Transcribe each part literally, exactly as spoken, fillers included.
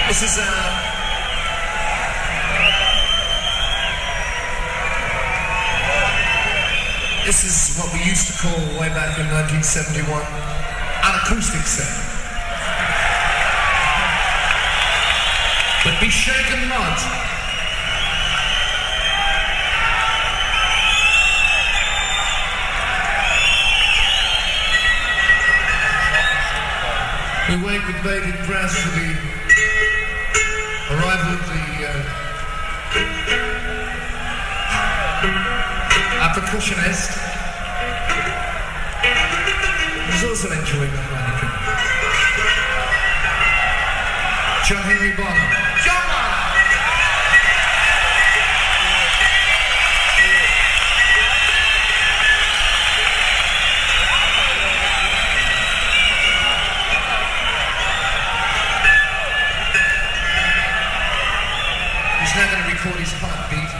This is uh, this is what we used to call way back in nineteen seventy-one an acoustic set. But be shaken not. We wait with bated breath for the arrival of the uh, our percussionist. He's also enjoying the harmonica. John Henry Bonham. John Bonham! He's now going to record his heartbeat.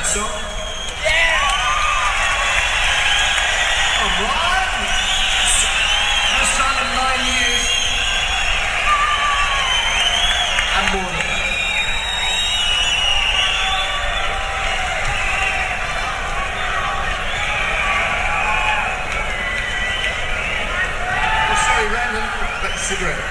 song. Yeah! Alright! First time in nine years. And more than that. Oh, sorry, Random. Back to cigarette.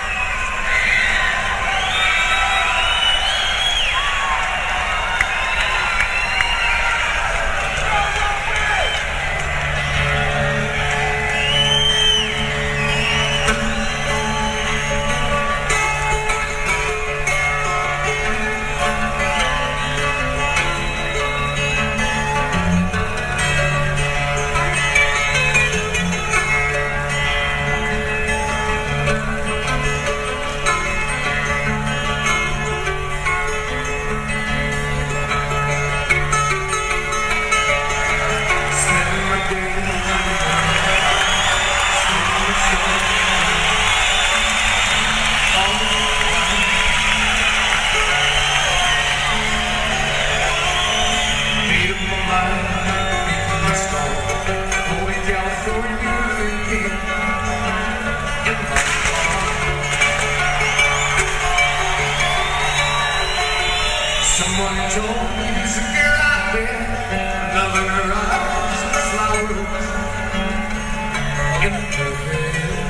Someone told me there's a girl out there, loving her eyes and flowers in her hair.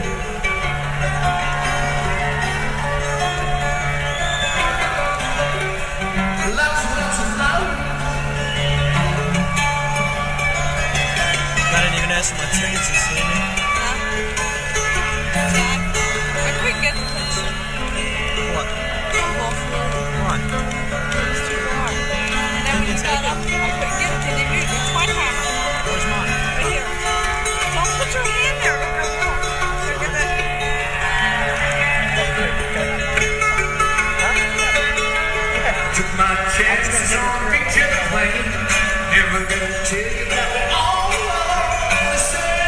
Loves lots of flowers. I didn't even ask for my tickets to see me. Huh? Jack, I couldn't get the tickets. What? Why? It's too far. And then when you got up, I couldn't get it. Did you? It's my camera. Where's mine? Right here. Don't put your hand there. Look, look, look. Look at that. Took my chances on a picture plane. Never gonna tell you that we all are the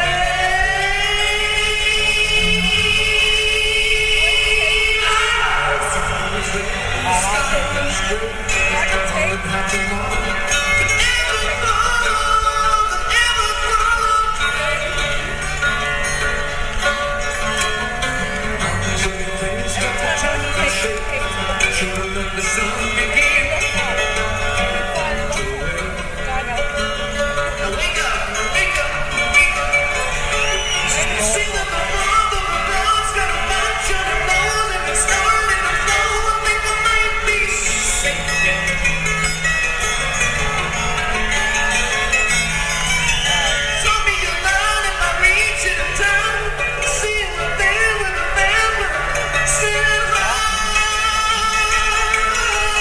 the sun begin. Wake up, wake up, wake up. See that the world of the world's got a bunch of the moon and it's starting to flow. I think I might be sinking. Show me your line if I reach it in time. See it there with a member. Still high.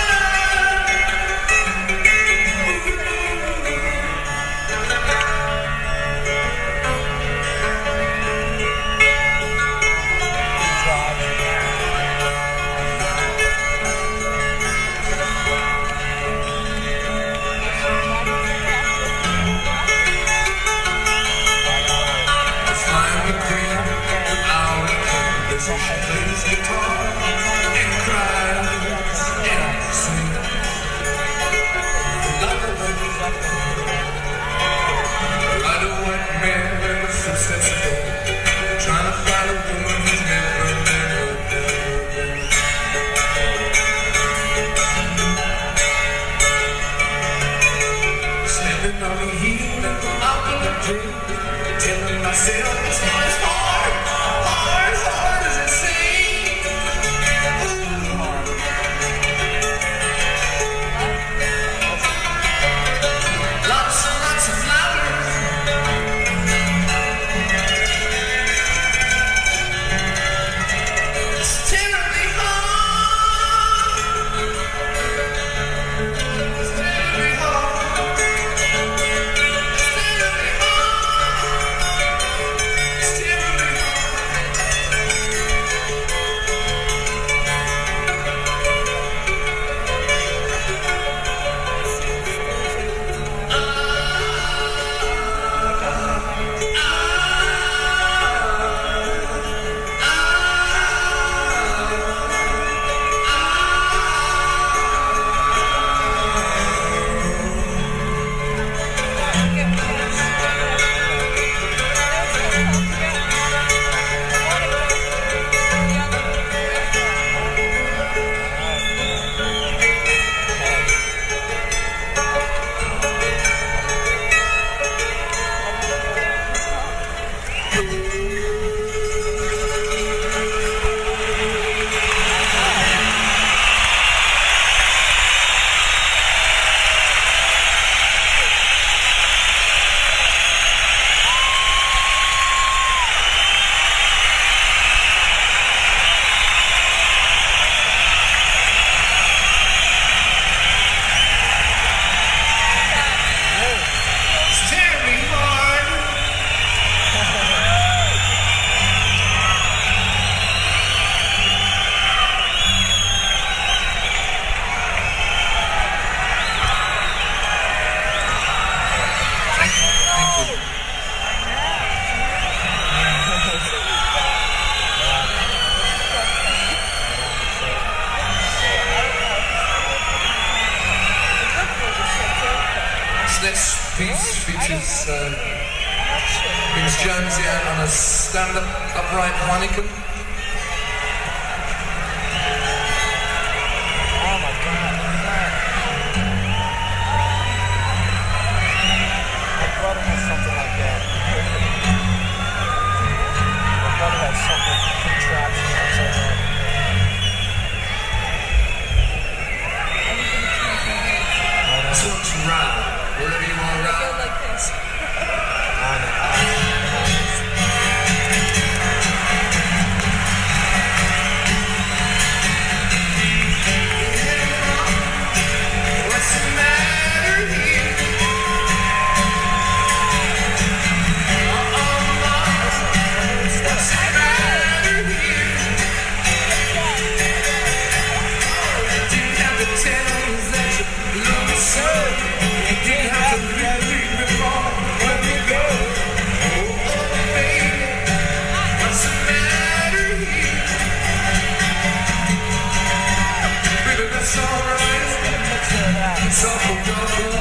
Next piece features uh, Vince Jonesy out on a stand-up upright Heineken. Oh my god, look at that. My brother has something like that. My brother has something contraption upside down. This one's round. Wherever you are, Go round. like this. I know. What's the matter here? Oh, oh, oh. What's the matter here? You didn't have to tell me that you love me so. You didn't have to leave me before let me go. Oh, oh, baby, what's the matter here? Baby, that's alright. It's all for